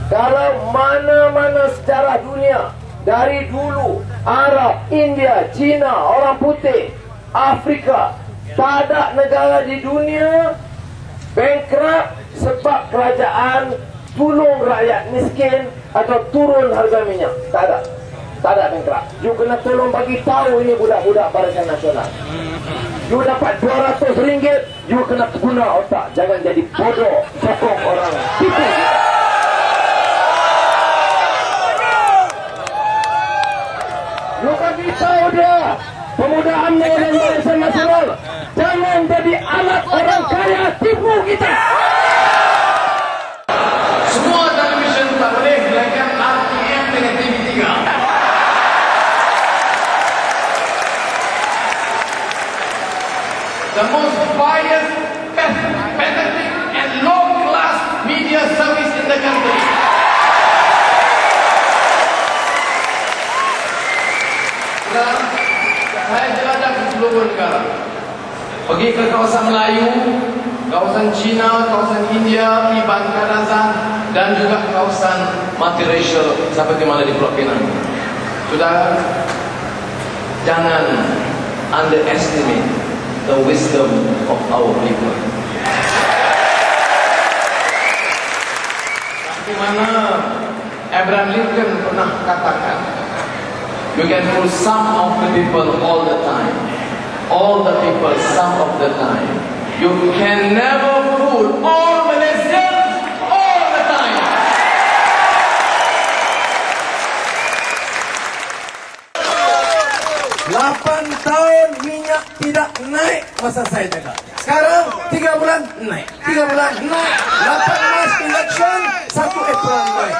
Kalau mana-mana sejarah dunia, dari dulu Arab, India, Cina, orang putih, Afrika, tak ada negara di dunia bankrupt sebab kerajaan tolong rakyat miskin atau turun harga minyak. Tak ada. Tak ada bankrupt. You kena tolong bagi tahu ini budak-budak Barisan Nasional. You dapat RM200, you kena guna otak. Jangan jadi bodoh, sokong orang, tipu kita. You bagi tahu dia, pemuda UMNO dan Barisan Nasional, jangan jadi alat orang kaya tipu kita. Semua television tak boleh melainkan RTM dengan TV3. The most biased, pathetic and low-class media service in the country. Saya jelajah ke seluruh negara. Pergi ke kawasan Melayu, kawasan Cina, kawasan India, Iban Kadazan, dan juga kawasan multiracial seperti mana di Pulau Pinang. Saudara, jangan underestimate the wisdom of our people. Seperti mana Abraham Lincoln pernah katakan, you can fool some of the people all the time. All the people some of the time. You can never fool all Malaysians all the time. Lapan tahun minyak tidak naik masa saya jaga. Sekarang 3 bulan naik. 3 bulan naik. 8 Mac election 1 April naik.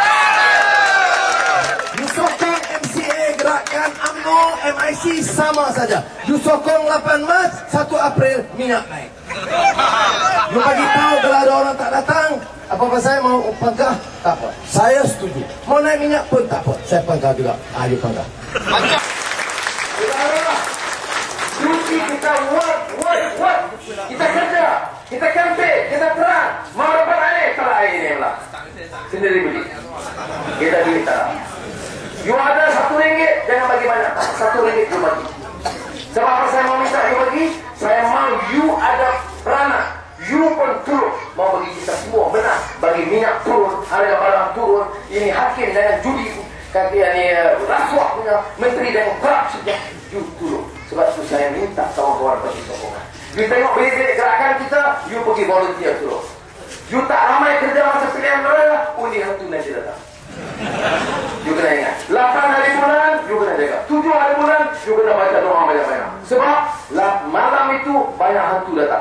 You sokong MCA gerakan UMNO MIC sama saja. You sokong 8 Mac 1 April minyak naik. You bagi tahu kalau ada orang tak datang, apa-apa saya mau pangkah, tak apa. Saya setuju. Mau naik minyak pun tak apa. Saya pangkah juga. Ayo pangkah. Cuti kita work. Kita kerja, kita campaign, kita perang. Mau dapat air, tak air ini pula. Sendiri beli. Kita beli tak. You ada RM1, jangan bagi banyak. RM1 you bagi. Sebab apa saya mau minta you bagi? Saya mau you ada peranan. You pun turun. Mau bagi kita semua benar. Bagi minyak turun, harga barang turun. Ini hakim dengan judi. Kaki ini rasuah punya menteri dan korupsi. You turun. Sebab itu saya minta kawan-kawan bagi sokongan. You tengok bilik gerakan kita, you pergi volunteer turun. You tak ramai kerja masa pilihan raya, undi hantu nanti datang. You kena ingat 8 hari bulan, you kena jaga 7 hari bulan, you kena baca doa banyak-banyak. Sebab malam itu banyak hantu datang.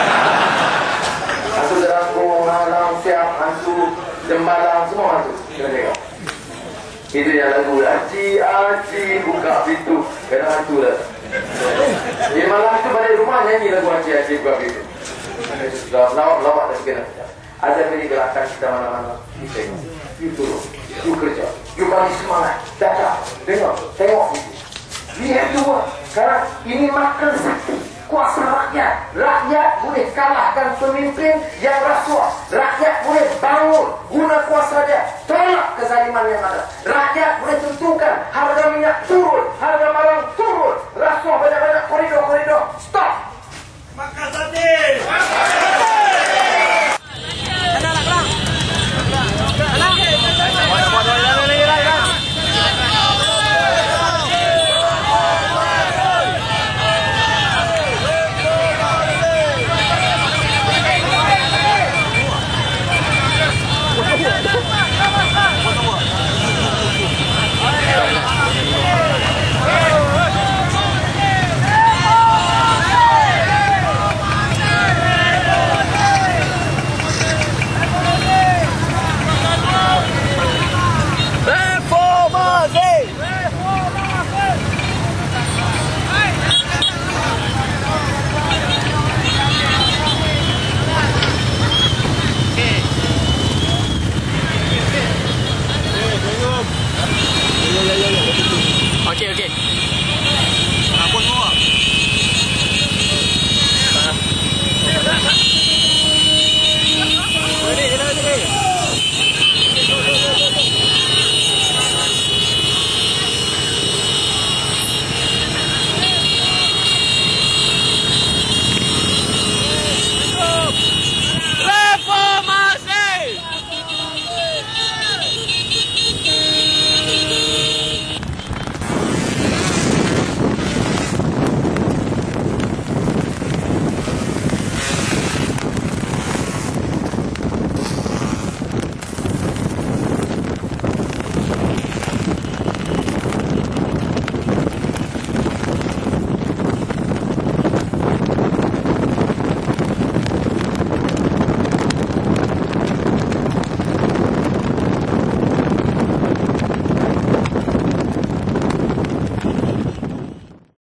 Hantu derangkung, halang, siap, hantu jembalang, semua hantu. Kena jaga. Itu yang lagu Aci, buka pintu, kena hantu datang. Di malam itu balik rumah nyanyi lagu Aci, buka pintu. Sudah lawak dan segala. Ada beri gerakan kita mana-mana. You tengok, you turun, you kerja, you bagi semangat, datang, tengok itu. Lihat dua, karena ini makan sakti, kuasa rakyat. Rakyat boleh kalahkan pemimpin yang rasuah. Rakyat boleh bangun, guna kuasa dia, tolak kezaliman yang ada. Rakyat boleh tentukan harga minyak turun, harga barang turun, rasuah banyak-banyak.